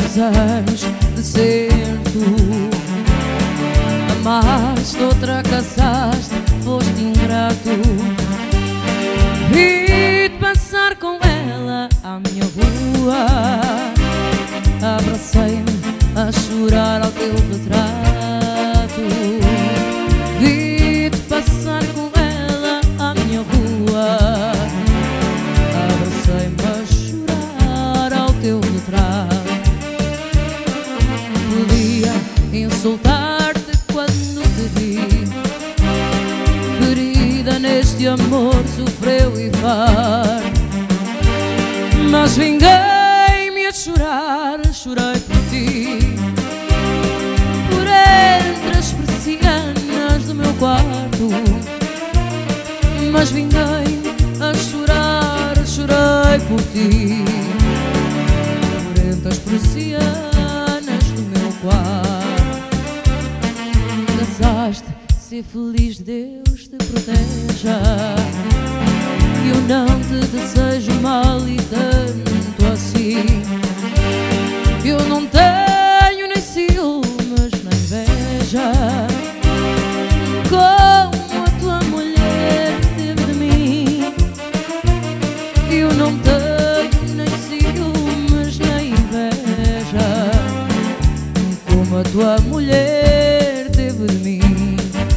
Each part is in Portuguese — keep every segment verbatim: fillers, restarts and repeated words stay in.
desejo de ser tu. Amaste outra, casaste, foste ingrato. Vi-te passar com ela à minha rua. Abracei-me a chorar ao teu retrato. Vi-te passar com ela à minha rua. Abracei-me a chorar ao teu retrato. Podia insultar-te quando te vi, ferida neste amor sofreu e vai. Mas vinguei-me a chorar, chorei por ti, por entre as persianas do meu quarto. Mas vinguei-me a chorar, chorei por ti, por entre as persianas do meu quarto. Casaste, ser feliz, Deus te proteja. Eu não te desejo mal e tanto assim. Eu não tenho nem ciúmes nem inveja, como a tua mulher teve de mim. Eu não tenho nem ciúmes nem inveja, como a tua mulher teve de mim.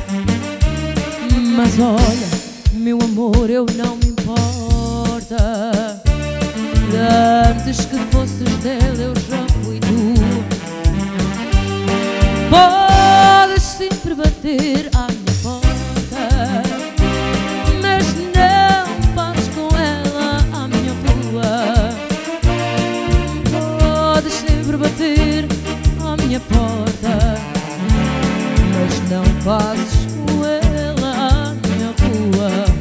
Mas olha, meu amor, eu não me importa. Antes que fosses dela eu já fui tu. Podes sempre bater à minha porta, mas não passes com ela à minha rua. Podes sempre bater à minha porta, mas não passes com ela à minha rua.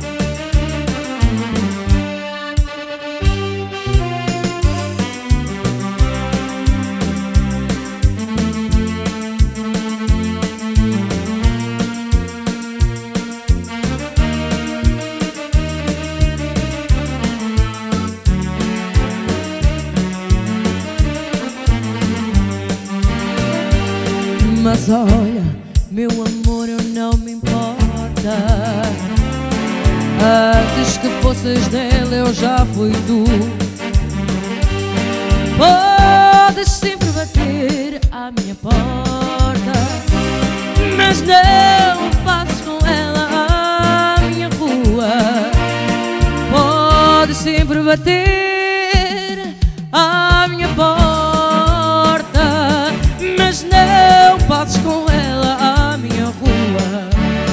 Mas olha, meu amor, eu não me importa. Antes que fosses dela eu já fui tu. Podes sempre bater à minha porta, mas não passes com ela à minha rua. Podes sempre bater à minha porta, mas não passes com ela à minha rua.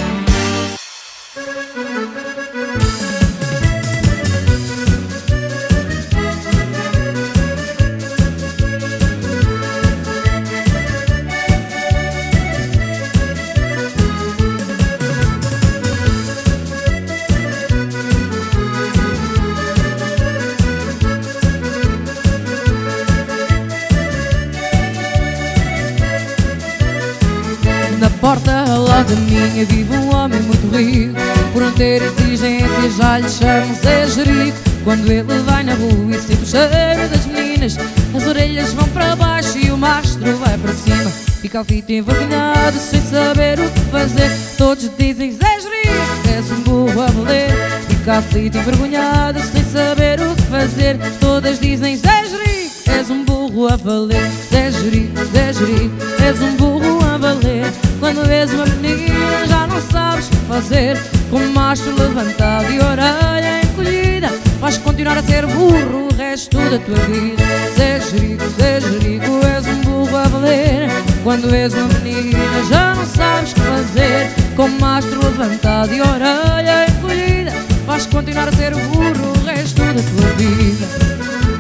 Na porta lá da minha vive um homem muito rico. Por não ter inteligência já lhe chamam Zé Jerico. Quando ele vai na rua e sente o cheiro das meninas, as orelhas vão para baixo e o mastro vai para cima. Fica aflito envergonhado sem saber o que fazer. Todos dizem Zé Jerico, és um burro a valer. Fica aflito envergonhado sem saber o que fazer. Todas dizem Zé Jerico, és um burro a valer. Zé Jerico, Zé Jerico, és um burro a valer. Quando vês uma menina já não sabes o que fazer. Com o macho levantado e orelha encolhida, vais continuar a ser burro o resto da tua vida. Zé Jerico, Zé Jerico, és um burro a valer. Quando vês uma menina já não sabes o que fazer. Com o mastro levantado e orelha encolhida, vais continuar a ser burro o resto da tua vida.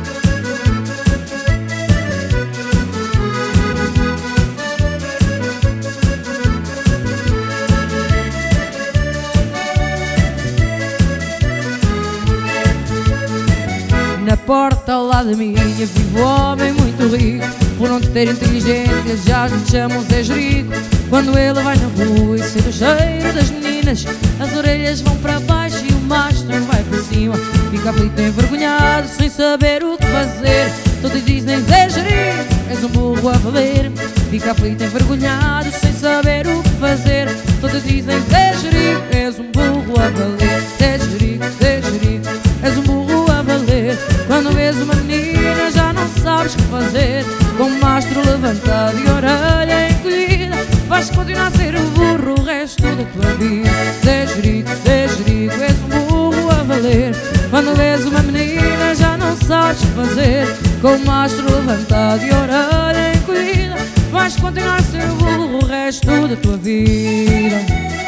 Na porta ao lado da minha vive um homem muito rico. Por não ter inteligência já lhe chamam Zé Jerico. Quando ele vai na rua e sente o cheiro das meninas, as orelhas vão para baixo e o mastro vai para cima. Fica aflito envergonhado sem saber o que fazer. Todos dizem Zé Jerico, és um burro a valer. Fica aflito, envergonhado, sem saber o que fazer. Todos dizem Zé Jerico, és um burro a valer. Zé Jerico, Zé Jerico, és um burro a valer. Quando vês uma menina já não sabes o que fazer. Com o mastro levantado e orelha encolhida, vais continuar a ser o burro o resto da tua vida. Zé Jerico, Zé Jerico, és um burro a valer. Quando vês uma menina já não sabes o que fazer. Com o mastro levantado e orelha encolhida, vais continuar a ser o burro o resto da tua vida.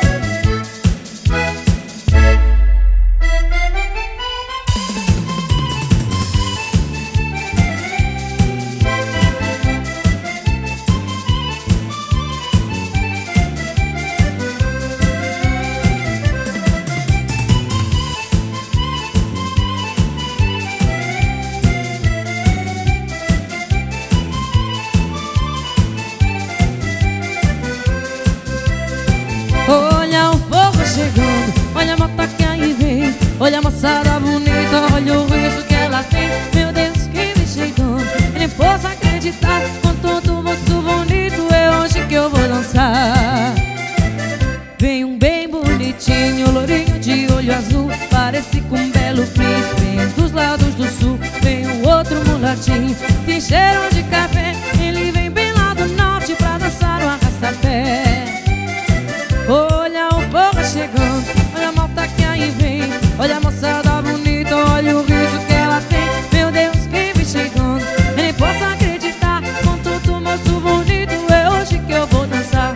Olha o fogo chegando, olha a moto que aí vem. Olha a moçada bonita, olha o riso que ela tem. Meu Deus, que me chegando, eu nem posso acreditar. Com todo moço bonito, é hoje que eu vou dançar. Vem um bem bonitinho, lourinho de olho azul, parece com um belo príncipe, vem dos lados do sul. Vem um outro mulatinho, tem cheiro de café. Ele vem bem lá do norte pra dançar o arrasta-pé. Olha o fogo chegando, olha a moto que aí vem. Olha a moçada bonita, olha o riso que ela tem. Meu Deus, que me chegando, eu nem posso acreditar. Com todo moço bonito, é hoje que eu vou dançar.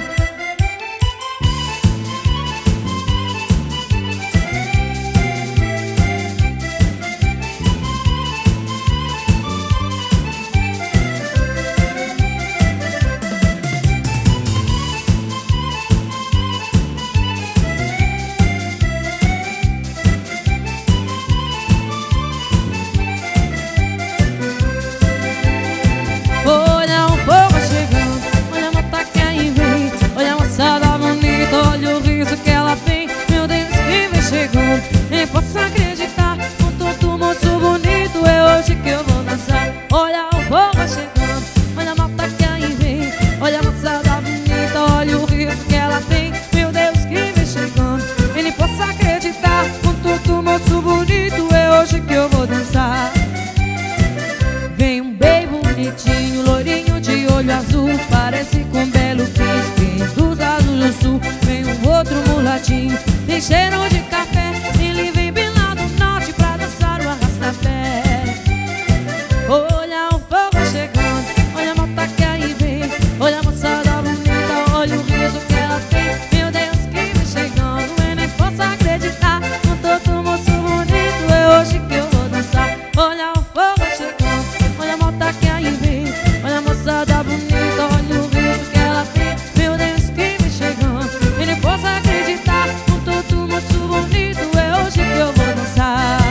Olha o fogo chegando, olha a moto que aí vem. Olha a moçada bonita, olha o riso que ela tem. Meu Deus, que vem chegando, nem posso acreditar. Com todo moço bonito, é hoje que eu vou dançar. Olha o fogo chegando, olha a moto que aí vem. Olha a moçada bonita, olha o riso que ela tem. Meu Deus, que vem chegando, eu nem posso acreditar. Com todo moço bonito, é hoje que eu vou dançar. Vem um bem bonitinho, lourinho de olho azul, parece com um belo príncipe dos lados do sul. Vem um outro mulatinho, tem cheiro de café. Ele vem bem lá do norte pra dançar o arrasta-pé. Olha o fogo chegando, olha a moto que aí vem. Olha a moçada bonita, olha o riso que ela tem. Meu Deus, que vem chegando, eu nem posso acreditar. Com todo moço bonito, é hoje que eu vou dançar. Olha o fogo chegando, olha a moto que aí vem. Olha a moçada bonita, olha o riso que ela tem. Meu Deus, que vem chegando, eu nem posso acreditar. Com todo moço bonito, é hoje que eu vou dançar.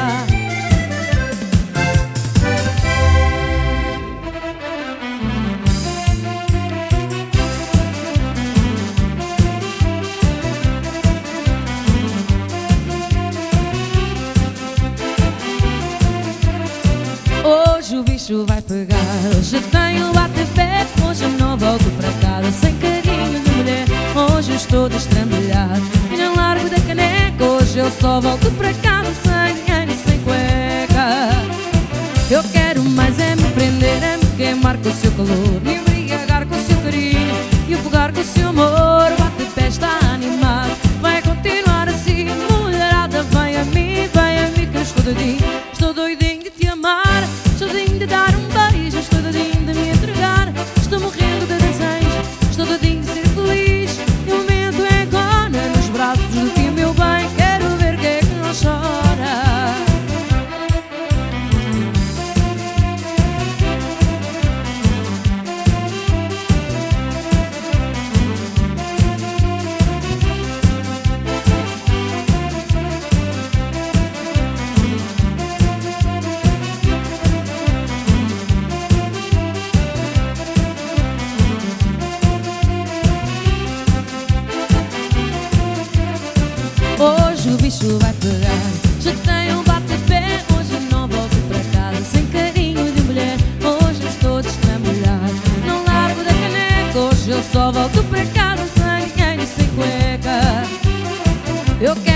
Hoje o bicho vai pegar, hoje tenho bate-pé. Hoje eu não volto pra casa sem carinho de mulher. Hoje eu estou destrambelhado e não largo da caneca. Hoje eu só volto pra casa sem dinheiro e sem cueca. Eu quero mais é me prender, é me queimar com o seu calor, me embriagar com o seu carinho e afogar com o seu amor. O bate-pé está animado, vai continuar assim. Mulherada, vem a mim, vem a mim que eu estou doidinho. Estou doidinho de te amar, estou doidinho de dar um beijo, estou doidinho de me entregar. Estou morrendo de desejo, estou doidinho de ser feliz. E o momento é agora, nos braços do que meu bem. Quero ver quem é que não chora. Hoje o bicho vai pegar, já tenho um bate-pé. Hoje não volto pra casa sem carinho de mulher. Hoje eu estou destrambelhado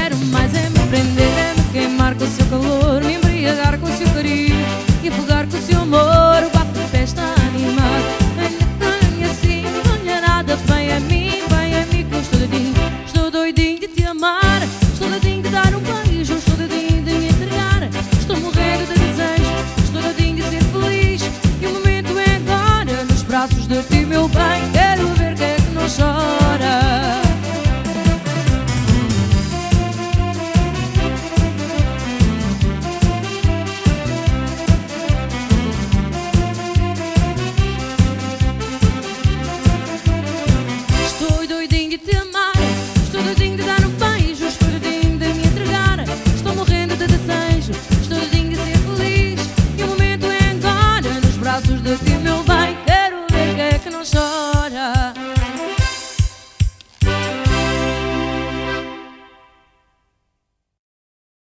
quero mais é me prender, é me queimar com o seu calor, me embriagar com o seu calor.